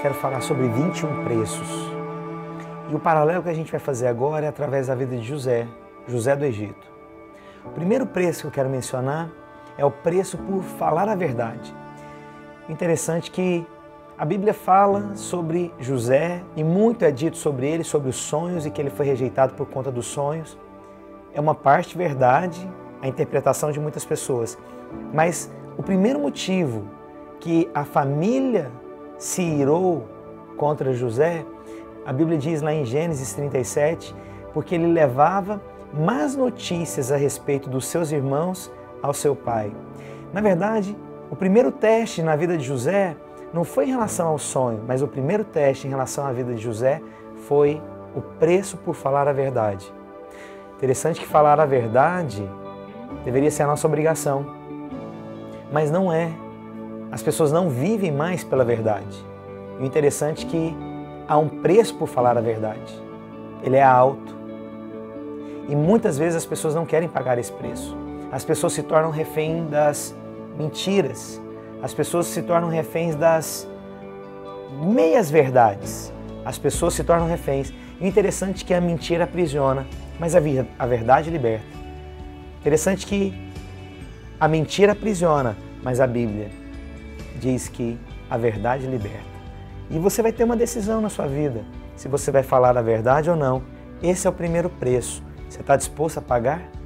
quero falar sobre 21 preços. E o paralelo que a gente vai fazer agora é através da vida de José, José do Egito. O primeiro preço que eu quero mencionar é o preço por falar a verdade. Interessante que a Bíblia fala sobre José e muito é dito sobre ele, sobre os sonhos e que ele foi rejeitado por conta dos sonhos. É uma parte verdade, a interpretação de muitas pessoas. Mas o primeiro motivo que a família se irou contra José, a Bíblia diz lá em Gênesis 37, porque ele levava más notícias a respeito dos seus irmãos ao seu pai. Na verdade, o primeiro teste na vida de José não foi em relação ao sonho, mas o primeiro teste em relação à vida de José foi o preço por falar a verdade. Interessante que falar a verdade deveria ser a nossa obrigação, mas não é. As pessoas não vivem mais pela verdade. E o interessante é que há um preço por falar a verdade. Ele é alto. E muitas vezes as pessoas não querem pagar esse preço. As pessoas se tornam refém das mentiras. As pessoas se tornam reféns das meias verdades. As pessoas se tornam reféns. E o interessante é que a mentira aprisiona, mas a verdade liberta. Interessante que a mentira aprisiona, mas a Bíblia diz que a verdade liberta. E você vai ter uma decisão na sua vida, se você vai falar a verdade ou não. Esse é o primeiro preço. Você está disposto a pagar?